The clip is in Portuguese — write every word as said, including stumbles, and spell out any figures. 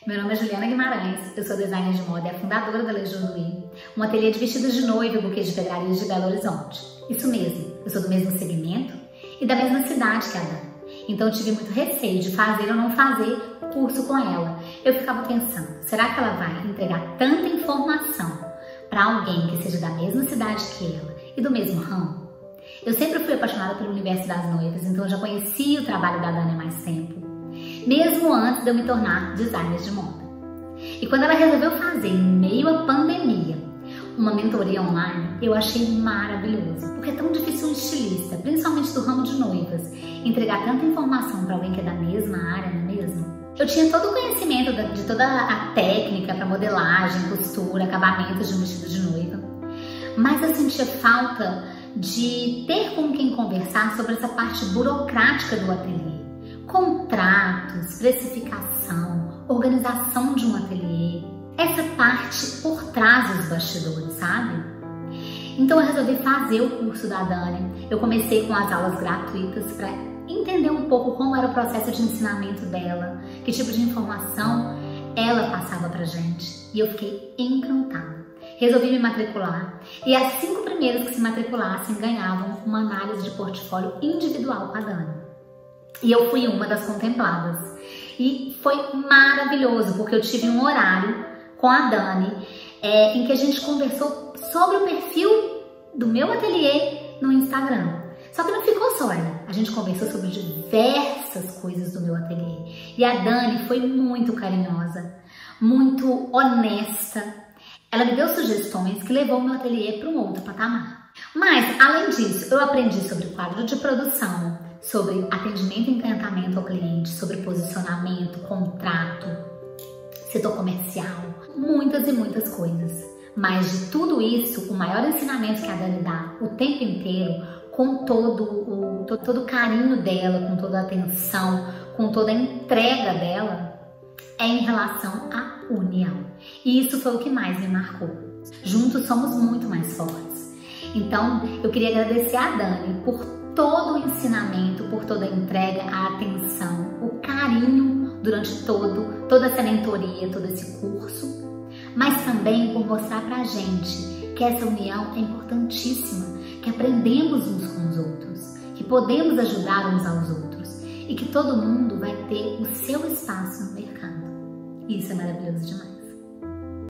Meu nome é Juliana Guimarães, eu sou designer de moda e a fundadora da Legião do I, um ateliê de vestidos de noiva e buquês de pedrarias de Belo Horizonte. Isso mesmo, eu sou do mesmo segmento e da mesma cidade que a Dani. Então eu tive muito receio de fazer ou não fazer curso com ela. Eu ficava pensando, será que ela vai entregar tanta informação para alguém que seja da mesma cidade que ela e do mesmo ramo? Eu sempre fui apaixonada pelo universo das noivas, então eu já conhecia o trabalho da Dani há mais tempo, mesmo antes de eu me tornar designer de moda. E quando ela resolveu fazer, em meio à pandemia, uma mentoria online, eu achei maravilhoso, porque é tão difícil um estilista, principalmente do ramo de noivas, entregar tanta informação para alguém que é da mesma área, não é mesmo? Eu tinha todo o conhecimento de toda a técnica para modelagem, costura, acabamentos de um vestido de noiva, mas eu sentia falta de ter com quem conversar sobre essa parte burocrática do ateliê. Contratos, precificação, organização de um ateliê, essa parte por trás dos bastidores, sabe? Então eu resolvi fazer o curso da Dani. Eu comecei com as aulas gratuitas para entender um pouco como era o processo de ensinamento dela, que tipo de informação ela passava pra gente. E eu fiquei encantada. Resolvi me matricular e as cinco primeiras que se matriculassem ganhavam uma análise de portfólio individual com a Dani. E eu fui uma das contempladas. E foi maravilhoso, porque eu tive um horário com a Dani é, em que a gente conversou sobre o perfil do meu ateliê no Instagram. Só que não ficou só aí. A gente conversou sobre diversas coisas do meu ateliê. E a Dani foi muito carinhosa, muito honesta. Ela me deu sugestões que levou o meu ateliê para um outro patamar. Mas, além disso, eu aprendi sobre quadro de produção, sobre atendimento e encantamento ao cliente, sobre posicionamento, contrato, setor comercial, muitas e muitas coisas. Mas de tudo isso, o maior ensinamento que a Dani dá o tempo inteiro, com todo o, todo, todo o carinho dela, com toda a atenção, com toda a entrega dela, é em relação à união. E isso foi o que mais me marcou. Juntos somos muito mais fortes. Então, eu queria agradecer a Dani por todo o ensinamento, por toda a entrega, a atenção, o carinho durante todo, toda essa mentoria, todo esse curso, mas também por mostrar pra gente que essa união é importantíssima, que aprendemos uns com os outros, que podemos ajudar uns aos outros e que todo mundo vai ter o seu espaço no mercado. Isso é maravilhoso demais.